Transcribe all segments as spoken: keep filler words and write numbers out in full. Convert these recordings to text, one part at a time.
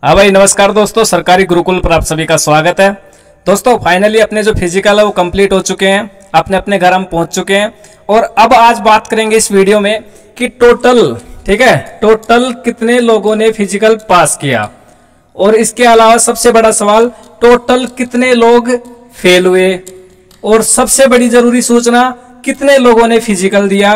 हाँ भाई, नमस्कार दोस्तों। सरकारी गुरुकुल पर आप सभी का स्वागत है। दोस्तों फाइनली अपने जो फिजिकल है वो कंप्लीट हो चुके हैं, अपने अपने घर हम पहुंच चुके हैं। और अब आज बात करेंगे इस वीडियो में कि टोटल, ठीक है, टोटल कितने लोगों ने फिजिकल पास किया। और इसके अलावा सबसे बड़ा सवाल, टोटल कितने लोग फेल हुए। और सबसे बड़ी जरूरी सूचना, कितने लोगों ने फिजिकल दिया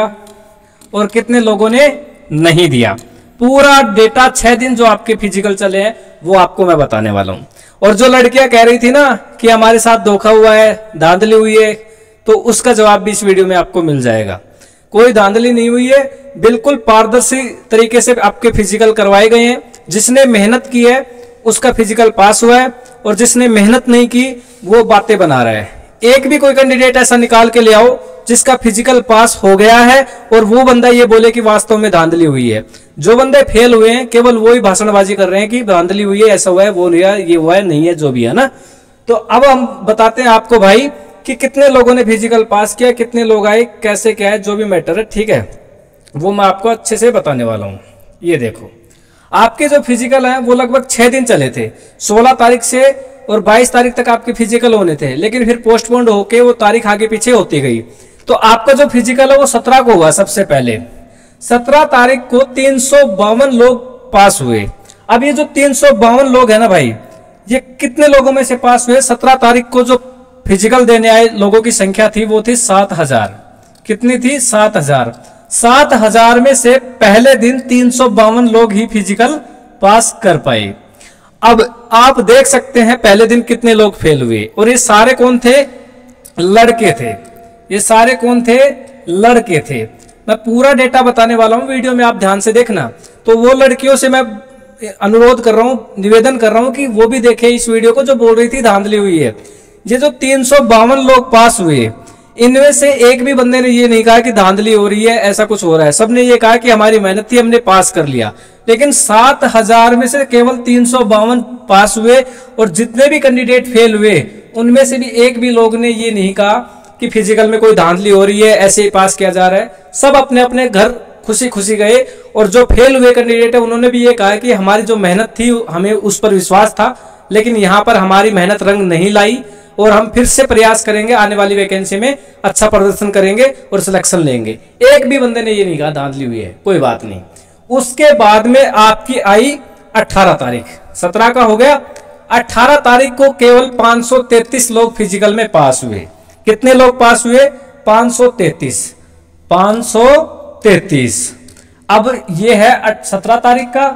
और कितने लोगों ने नहीं दिया। पूरा डेटा छह दिन जो आपके फिजिकल चले हैं वो आपको मैं बताने वाला हूं। और जो लड़कियां कह रही थी ना कि हमारे साथ धोखा हुआ है, धांधली हुई है, तो उसका जवाब भी इस वीडियो में आपको मिल जाएगा। कोई धांधली नहीं हुई है, बिल्कुल पारदर्शी तरीके से आपके फिजिकल करवाए गए हैं। जिसने मेहनत की है उसका फिजिकल पास हुआ है, और जिसने मेहनत नहीं की वो बातें बना रहा है। एक भी कोई कैंडिडेट ऐसा निकाल के ले आओ जिसका फिजिकल पास हो गया है और वो बंदा ये बोले कि वास्तव में धांधली हुई है। जो बंदे फेल हुए हैं केवल वो ही भाषणबाजी कर रहे हैं कि धांधली हुई है, ऐसा हुआ है, वो नहीं है, ये हुआ है, नहीं है, जो भी है ना। तो अब हम बताते हैं आपको भाई कि कितने लोगों ने फिजिकल पास किया, कितने लोग आए, कैसे क्या है, जो भी मैटर है, ठीक है, वो मैं आपको अच्छे से बताने वाला हूँ। ये देखो, आपके जो फिजिकल है वो लगभग छह दिन चले थे। सोलह तारीख से और बाईस तारीख तक आपके फिजिकल होने थे, लेकिन फिर पोस्टपोन्ड होके वो तारीख आगे पीछे होती गई। तो आपका जो फिजिकल है वो सत्रह को हुआ। सबसे पहले सत्रह तारीख को तीन सौ बावन लोग पास हुए। अब ये जो तीन सौ बावन लोग है ना भाई, ये कितने लोगों में से पास हुए। सत्रह तारीख को जो फिजिकल देने आए लोगों की संख्या थी वो थी सात हजार। कितनी थी? सात हजार। सात हजार में से पहले दिन तीन सौ बावन लोग ही फिजिकल पास कर पाए। अब आप देख सकते हैं पहले दिन कितने लोग फेल हुए। और ये सारे कौन थे? लड़के थे। ये सारे कौन थे? लड़के थे। मैं पूरा डेटा बताने वाला हूं, वीडियो में आप ध्यान से देखना। तो वो लड़कियों से मैं अनुरोध कर रहा हूं, निवेदन कर रहा हूं कि वो भी देखें इस वीडियो को, जो बोल रही थी धांधली हुई है। ये जो तीन सौ बावन लोग पास हुए, इनमें से एक भी बंदे ने ये नहीं कहा कि धांधली हो रही है, ऐसा कुछ हो रहा है। सबने ये कहा कि हमारी मेहनत थी, हमने पास कर लिया। लेकिन सात हजार में से केवल तीन सौ बावन पास हुए। और जितने भी कैंडिडेट फेल हुए उनमें से भी एक भी लोग ने ये नहीं कहा कि फिजिकल में कोई धांधली हो रही है, ऐसे ही पास किया जा रहा है। सब अपने अपने घर खुशी खुशी गए। और जो फेल हुए कैंडिडेट है उन्होंने भी ये कहा कि हमारी जो मेहनत थी हमें उस पर विश्वास था, लेकिन यहाँ पर हमारी मेहनत रंग नहीं लाई, और हम फिर से प्रयास करेंगे, आने वाली वैकेंसी में अच्छा प्रदर्शन करेंगे और सिलेक्शन लेंगे। एक भी बंदे ने ये नहीं कहा धांधली हुई है, कोई बात नहीं। उसके बाद में आपकी आई अठारह तारीख, सत्रह का हो गया। अठारह तारीख को केवल पांच सौ तैतीस लोग फिजिकल में पास हुए। कितने लोग पास हुए? पांच सौ तैतीस। पांच सौ तैतीस। अब ये है सत्रह तारीख का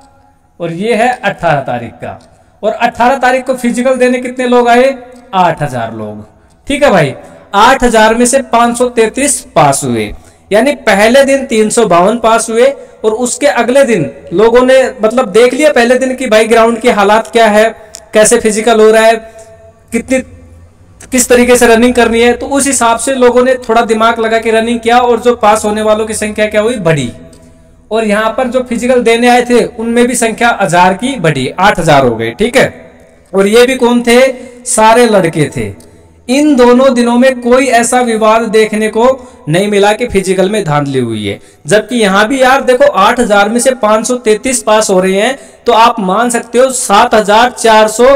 और ये है अठारह तारीख का। और अठारह तारीख को फिजिकल देने कितने लोग आए? आठ हजार लोग। ठीक है भाई, आठ हजार में से पांच सौ तैतीस पास हुए। यानी पहले दिन तीन सौ बावन पास हुए और उसके अगले दिन लोगों ने मतलब देख लिया पहले दिन की भाई ग्राउंड के हालात क्या है, कैसे फिजिकल हो रहा है, कितनी किस तरीके से रनिंग करनी है। तो उस हिसाब से लोगों ने थोड़ा दिमाग लगा के रनिंग किया, और जो पास होने वालों की संख्या क्या हुई? बढ़ी। और यहाँ पर जो फिजिकल देने आए थे उनमें भी संख्या हजार की बढ़ी, आठ हजार हो गए। ठीक है, और ये भी कौन थे? सारे लड़के थे। इन दोनों दिनों में कोई ऐसा विवाद देखने को नहीं मिला कि फिजिकल में धांधली हुई है। जबकि यहां भी यार देखो, आठ हजार में से पांच सौ तैतीस पास हो रहे हैं, तो आप मान सकते हो सात हजार चार सौ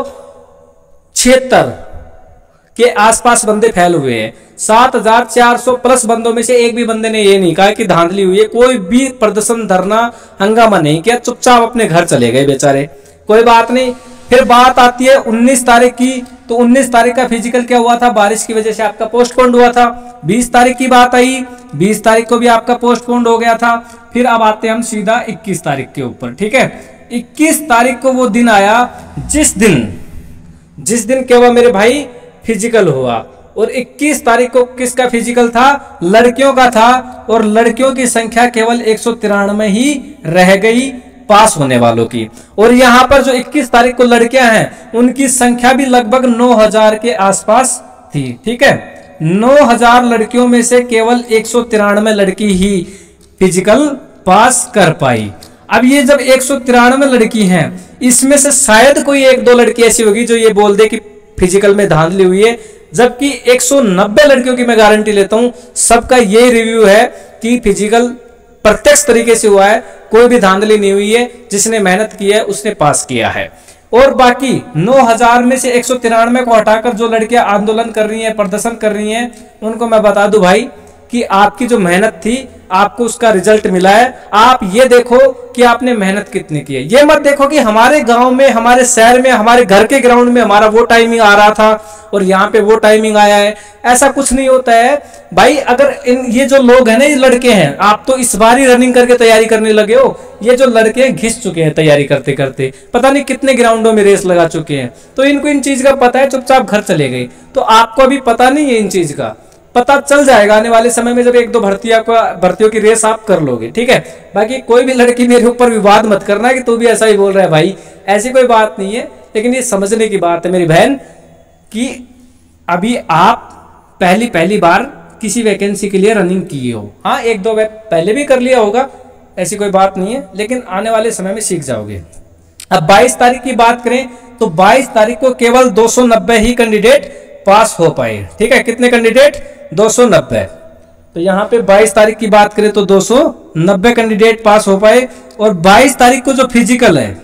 छिहत्तर के आसपास बंदे फैल हुए हैं। सात हजार चार सौ प्लस बंदों में से एक भी बंदे ने ये नहीं कहा कि धांधली हुई है। कोई भी प्रदर्शन, धरना, हंगामा नहीं किया, चुपचाप अपने घर चले गए बेचारे। कोई बात नहीं। फिर बात आती है उन्नीस तारीख की। तो उन्नीस तारीख का फिजिकल क्या हुआ था? बारिश की वजह से आपका पोस्टपोन्ड हुआ था। बीस तारीख की बात आई, बीस तारीख को भी आपका पोस्टपोन्ड हो गया था। फिर अब आते हैं हम सीधा इक्कीस तारीख के ऊपर। ठीक है, इक्कीस तारीख को वो दिन आया जिस दिन जिस दिन क्या हुआ मेरे भाई? फिजिकल हुआ। और इक्कीस तारीख को किसका फिजिकल था? लड़कियों का था। और लड़कियों की संख्या केवल एक सौ तिरानवे ही रह गई पास होने वालों की। और यहां पर जो इक्कीस तारीख को लड़कियां हैं उनकी संख्या भी लगभग नौ हजार के आसपास थी। ठीक है, नौ हजार लड़कियों में से केवल एक सौ तिरानवे लड़की ही फिजिकल पास कर पाई। अब ये जब एक सौ तिरानवे लड़की हैं, इसमें से शायद कोई एक दो लड़की ऐसी होगी जो ये बोल दे कि फिजिकल में धांधली हुई है। जबकि एक सौ नब्बे लड़कियों की मैं गारंटी लेता हूं, सबका ये रिव्यू है कि फिजिकल प्रत्यक्ष तरीके से हुआ है, कोई भी धांधली नहीं हुई है, जिसने मेहनत की है उसने पास किया है। और बाकी नौ हज़ार में से एक सौ तिरानवे को हटाकर जो लड़कियां आंदोलन कर रही हैं, प्रदर्शन कर रही हैं, उनको मैं बता दूं भाई कि आपकी जो मेहनत थी आपको उसका रिजल्ट मिला है। आप ये देखो कि आपने मेहनत कितनी की है, ये मत देखो कि हमारे गांव में, हमारे शहर में, हमारे घर के ग्राउंड में हमारा वो टाइमिंग आ रहा था और यहाँ पे वो टाइमिंग आया है। ऐसा कुछ नहीं होता है भाई। अगर इन ये जो लोग हैं ना, ये लड़के हैं, आप तो इस बार ही रनिंग करके तैयारी करने लगे हो। ये जो लड़के घिस चुके हैं तैयारी करते करते, पता नहीं कितने ग्राउंडों में रेस लगा चुके हैं, तो इनको इन चीज का पता है, चुपचाप घर चले गए। तो आपको अभी पता नहीं है इन चीज का, पता चल जाएगा आने वाले समय में जब एक दो भर्तियों का भर्तियों की रेस आप कर लोगे, ठीक है। बाकी कोई भी लड़की मेरे ऊपर विवाद मत करना कि तू भी ऐसा ही बोल रहा है भाई, ऐसी कोई बात नहीं है। लेकिन ये समझने की बात है मेरी बहन कि अभी आप पहली पहली बार किसी वैकेंसी के लिए रनिंग किए हो। हाँ, एक दो बार पहले भी कर लिया होगा, ऐसी कोई बात नहीं है, लेकिन आने वाले समय में सीख जाओगे। अब बाईस तारीख की बात करें तो बाईस तारीख को केवल दो सौ नब्बे ही कैंडिडेट पास हो पाए, ठीक है। कितने कैंडिडेट? दो सौ नब्बे। तो यहाँ पे बाईस तारीख की बात करें तो दो सौ नब्बे कैंडिडेट पास हो पाए। और बाईस तारीख को जो फिजिकल है,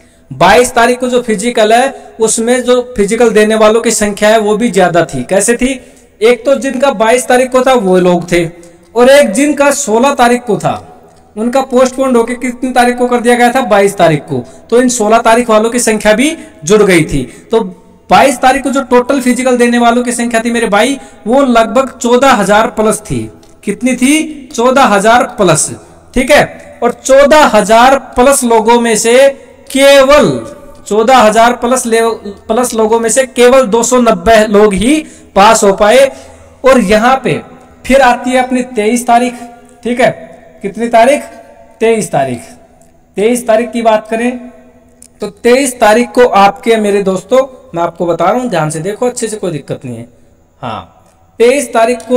बाईस तारीख को जो फिजिकल है उसमें जो फिजिकल देने वालों की संख्या है वो भी ज्यादा थी। कैसे थी? एक तो जिनका बाईस तारीख को था वो लोग थे, और एक जिनका सोलह तारीख को था उनका पोस्टपोन होकर कितनी तारीख को कर दिया गया था? बाईस तारीख को। तो इन सोलह तारीख वालों की संख्या भी जुड़ गई थी। तो बाईस तारीख को जो टोटल फिजिकल देने वालों की संख्या थी मेरे भाई, वो लगभग चौदह हजार प्लस थी। कितनी थी? चौदह हजार प्लस, ठीक है। और चौदह हजार प्लस लोगों में से केवल चौदह हजार प्लस प्लस लोगों में से केवल दो सौ नब्बे लोग ही पास हो पाए। और यहाँ पे फिर आती है अपनी तेईस तारीख, ठीक है। कितनी तारीख? तेईस तारीख। तेईस तारीख की बात करें तो तेईस तारीख को आपके मेरे दोस्तों, मैं आपको बता रहा हूं, ध्यान से देखो अच्छे से, कोई दिक्कत नहीं है। हाँ, तेईस तारीख को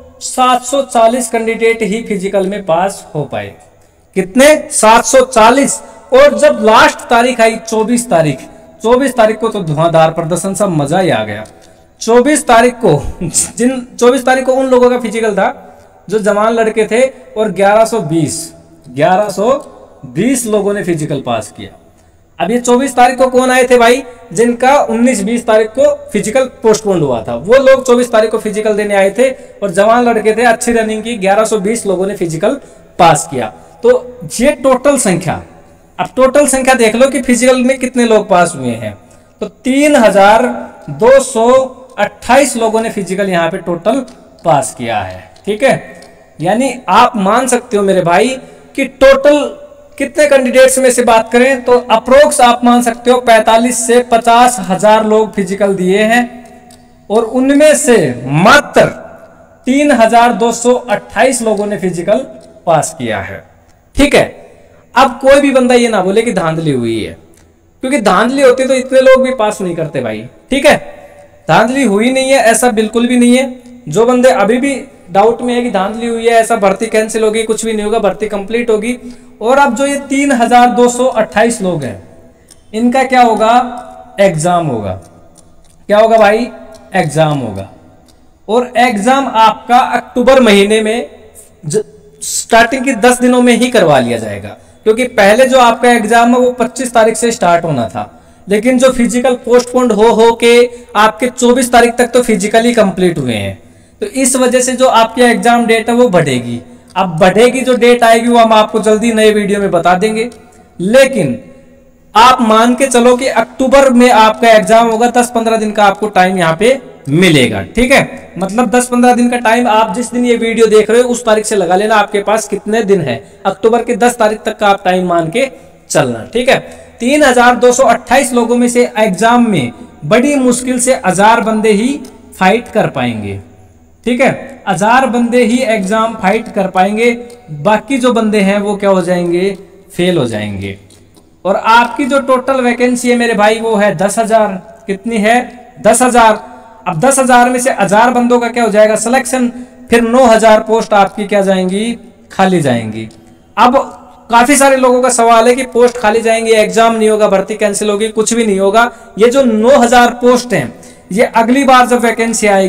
सात सौ चालीस कैंडिडेट ही फिजिकल में पास हो पाए। कितने? सात सौ चालीस। और जब लास्ट तारीख आई चौबीस तारीख, चौबीस तारीख को तो धुआंधार प्रदर्शन, सब मजा ही आ गया। चौबीस तारीख को जिन चौबीस तारीख को उन लोगों का फिजिकल था जो जवान लड़के थे, और ग्यारह सौ बीस ग्यारह सौ बीस लोगों ने फिजिकल पास किया। अब ये चौबीस तारीख को कौन आए थे भाई? जिनका उन्नीस बीस तारीख को फिजिकल पोस्टपोन हुआ था, वो लोग चौबीस तारीख को फिजिकल देने आए थे, और जवान लड़के थे, अच्छी रनिंग की, ग्यारह सौ बीस लोगों ने फिजिकल पास किया। तो ये टोटल संख्या, अब टोटल संख्या देख लो कि फिजिकल में कितने लोग पास हुए हैं। तो तीन हजार दो सौ अट्ठाईस लोगों ने फिजिकल यहाँ पे टोटल पास किया है, ठीक है। यानी आप मान सकते हो मेरे भाई कि टोटल कितने कैंडिडेट्स में से बात करें तो अप्रोक्स आप मान सकते हो पैंतालीस से पचास हजार लोग फिजिकल दिए हैं, और उनमें से मात्र तीन हजार दो सौ अट्ठाईस लोगों ने फिजिकल पास किया है, ठीक है। अब कोई भी बंदा ये ना बोले कि धांधली हुई है, क्योंकि धांधली होती तो इतने लोग भी पास नहीं करते भाई, ठीक है। धांधली हुई नहीं है, ऐसा बिल्कुल भी नहीं है। जो बंदे अभी भी डाउट में है कि धांधली हुई है, ऐसा भर्ती कैंसिल होगी, कुछ भी नहीं होगा, भर्ती कंप्लीट होगी। और अब जो ये तीन हजार दो सौ अट्ठाईस लोग हैं, इनका क्या होगा? एग्जाम होगा। क्या होगा भाई? एग्जाम होगा। और एग्जाम आपका अक्टूबर महीने में स्टार्टिंग की दस दिनों में ही करवा लिया जाएगा, क्योंकि पहले जो आपका एग्जाम है वो पच्चीस तारीख से स्टार्ट होना था, लेकिन जो फिजिकल पोस्टपोन्ड हो हो के आपके चौबीस तारीख तक तो फिजिकली कंप्लीट हुए हैं। तो इस वजह से जो आपकी एग्जाम डेट है वो बढ़ेगी। अब बढ़ेगी जो डेट आएगी वो हम आपको जल्दी नए वीडियो में बता देंगे, लेकिन आप मान के चलो कि अक्टूबर में आपका एग्जाम होगा। दस पंद्रह दिन का आपको टाइम यहाँ पे मिलेगा, ठीक है। मतलब दस पंद्रह दिन का टाइम आप जिस दिन ये वीडियो देख रहे हो उस तारीख से लगा लेना, आपके पास कितने दिन है। अक्टूबर के दस तारीख तक का आप टाइम मान के चलना, ठीक है। तीन हजार दो सौ अट्ठाईस लोगों में से एग्जाम में बड़ी मुश्किल से हजार बंदे ही फाइट कर पाएंगे, ठीक है। हजार बंदे ही एग्जाम फाइट कर पाएंगे, बाकी जो बंदे हैं वो क्या हो जाएंगे? फेल हो जाएंगे। और आपकी जो टोटल वैकेंसी है मेरे भाई वो है दस हजार। कितनी है? दस हजार। अब दस हजार में से हजार बंदों का क्या हो जाएगा? सिलेक्शन। फिर नौ हजार पोस्ट आपकी क्या जाएंगी? खाली जाएंगी। अब काफी सारे लोगों का सवाल है कि पोस्ट खाली जाएंगे, एग्जाम नहीं होगा, भर्ती कैंसिल होगी, कुछ भी नहीं होगा। ये जो नौ हजार पोस्ट हैं, ये अगली बार जब वैकेंसी आएगी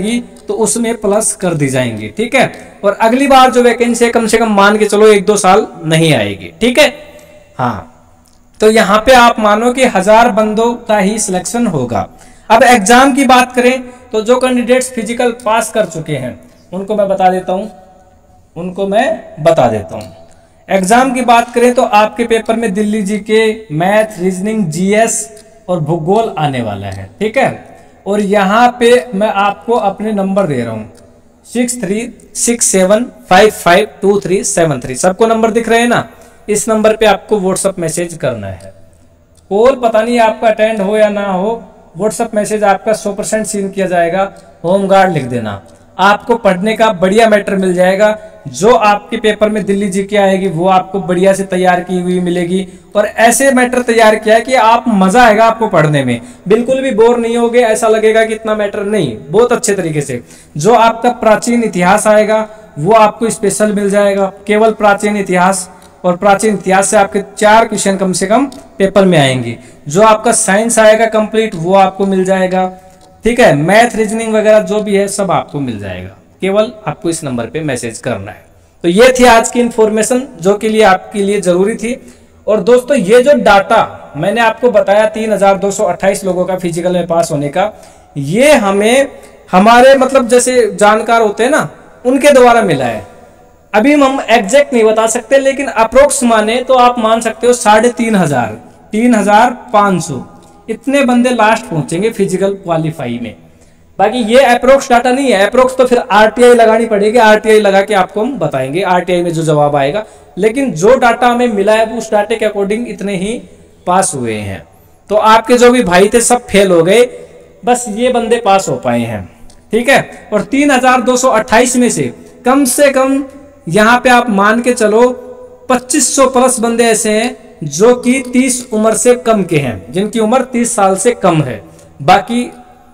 तो उसमें प्लस कर दी जाएंगी, ठीक है। और अगली बार जो वैकेंसी है कम से कम मान के चलो एक दो साल नहीं आएगी, ठीक है। हाँ, तो यहाँ पे आप मानो कि हजार बंदों का ही सिलेक्शन होगा। अब एग्जाम की बात करें तो जो कैंडिडेट्स फिजिकल पास कर चुके हैं उनको मैं बता देता हूँ उनको मैं बता देता हूँ एग्जाम की बात करें तो आपके पेपर में दिल्ली जी के, मैथ, रीजनिंग, जीएस और भूगोल आने वाला है, ठीक है। और यहाँ पे मैं आपको अपने नंबर दे रहा हूँ six three six seven five five two three seven three. सबको नंबर दिख रहे हैं ना? इस नंबर पे आपको व्हाट्सअप मैसेज करना है। कॉल पता नहीं आपका अटेंड हो या ना हो, व्हाट्सअप मैसेज आपका सौ परसेंट सीन किया जाएगा। होम गार्ड लिख देना, आपको पढ़ने का बढ़िया मैटर मिल जाएगा। जो आपके पेपर में दिल्ली जी के आएगी वो आपको बढ़िया से तैयार की हुई मिलेगी। और ऐसे मैटर तैयार किया है कि आप मजा आएगा आपको पढ़ने में, बिल्कुल भी बोर नहीं होगे, ऐसा लगेगा कि इतना मैटर नहीं, बहुत अच्छे तरीके से। जो आपका प्राचीन इतिहास आएगा वो आपको स्पेशल मिल जाएगा, केवल प्राचीन इतिहास। और प्राचीन इतिहास से आपके चार क्वेश्चन कम से कम पेपर में आएंगे। जो आपका साइंस आएगा कंप्लीट वो आपको मिल जाएगा, ठीक है। मैथ, रीजनिंग वगैरह जो भी है सब आपको मिल जाएगा, केवल आपको इस नंबर पे मैसेज करना है। तो ये थी आज की इंफॉर्मेशन जो के लिए आपके लिए जरूरी थी। और दोस्तों ये जो डाटा मैंने आपको बताया तीन हजार दो सौ अट्ठाईस लोगों का फिजिकल में पास होने का, ये हमें हमारे मतलब जैसे जानकार होते हैं ना उनके द्वारा मिला है। अभी हम एग्जैक्ट नहीं बता सकते लेकिन अप्रोक्स माने तो आप मान सकते हो साढ़े तीन हजार तीन हजार पांच सौ इतने बंदे लास्ट पहुंचेंगे फिजिकल क्वालिफाई में। बाकी ये अप्रोक्स डाटा नहीं है, अप्रोक्स तो फिर आरटीआई लगानी पड़ेगी, आरटीआई लगा के आपको हम बताएंगे आरटीआई में जो जवाब आएगा। लेकिन जो डाटा हमें मिला है उस डाटे के अकॉर्डिंग इतने ही पास हुए हैं। तो आपके जो भी भाई थे सब फेल हो गए, बस ये बंदे पास हो पाए हैं, ठीक है। और तीन हजार दो सौ अट्ठाईस में से कम से कम यहाँ पे आप मान के चलो पच्चीस सौ प्लस बंदे ऐसे हैं जो कि तीस उम्र से कम के हैं, जिनकी उम्र तीस साल से कम है। बाकी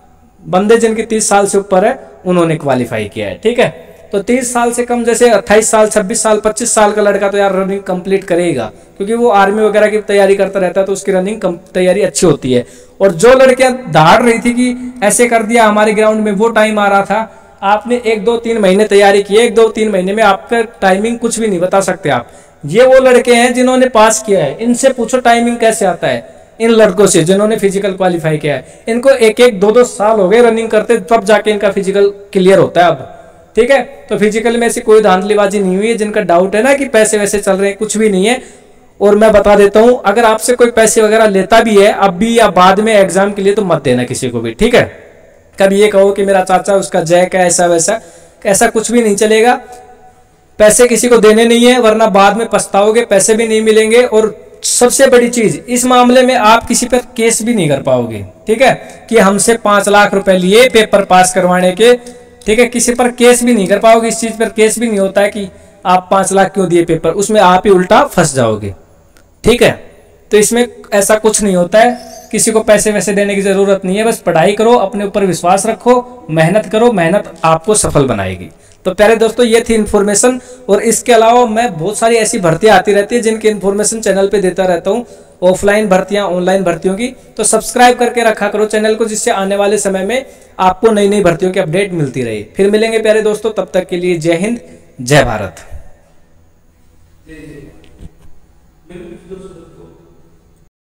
बंदे जिनकी तीस साल से ऊपर है उन्होंने क्वालिफाई किया है, ठीक है। तो तीस साल से कम जैसे अट्ठाईस साल, छब्बीस साल, पच्चीस साल का लड़का तो यार रनिंग कंप्लीट करेगा, क्योंकि वो आर्मी वगैरह की तैयारी करता रहता है तो उसकी रनिंग तैयारी अच्छी होती है। और जो लड़कियां दहाड़ रही थी कि ऐसे कर दिया हमारे ग्राउंड में, वो टाइम आ रहा था, आपने एक दो तीन महीने तैयारी की है, एक दो तीन महीने में आपका टाइमिंग कुछ भी नहीं बता सकते आप। ये वो लड़के हैं जिन्होंने पास किया है, इनसे पूछो टाइमिंग कैसे आता है। इन लड़कों से जिन्होंने फिजिकल क्वालिफाई किया है, इनको एक एक दो दो साल हो गए रनिंग करते, तब जाके इनका फिजिकल क्लियर होता है अब, ठीक है। तो फिजिकल में ऐसी कोई धांधलीबाजी नहीं हुई है। जिनका डाउट है ना कि पैसे वैसे चल रहे हैं, कुछ भी नहीं है। और मैं बता देता हूं, अगर आपसे कोई पैसे वगैरह लेता भी है अब भी या बाद में एग्जाम के लिए, तो मत देना किसी को भी, ठीक है। कभी ये कहो कि मेरा चाचा उसका जैक है ऐसा वैसा, ऐसा कुछ भी नहीं चलेगा। पैसे किसी को देने नहीं है, वरना बाद में पछताओगे, पैसे भी नहीं मिलेंगे। और सबसे बड़ी चीज इस मामले में आप किसी पर केस भी नहीं कर पाओगे, ठीक है, कि हमसे पांच लाख रुपए लिए पेपर पास करवाने के, ठीक है। किसी पर केस भी नहीं कर पाओगे, इस चीज पर केस भी नहीं होता है कि आप पांच लाख क्यों दिए पेपर, उसमें आप ही उल्टा फंस जाओगे, ठीक है। तो इसमें ऐसा कुछ नहीं होता है, किसी को पैसे वैसे देने की जरूरत नहीं है। बस पढ़ाई करो, अपने ऊपर विश्वास रखो, मेहनत करो, मेहनत आपको सफल बनाएगी। तो प्यारे दोस्तों ये थी इन्फॉर्मेशन। और इसके अलावा मैं बहुत सारी ऐसी भर्तियां आती रहती है जिनकी इन्फॉर्मेशन चैनल पे देता रहता हूँ, ऑफलाइन भर्तियां, ऑनलाइन भर्तियों की। तो सब्सक्राइब करके रखा करो चैनल को, जिससे आने वाले समय में आपको नई नई भर्तियों की अपडेट मिलती रहे। फिर मिलेंगे प्यारे दोस्तों, तब तक के लिए जय हिंद, जय भारत।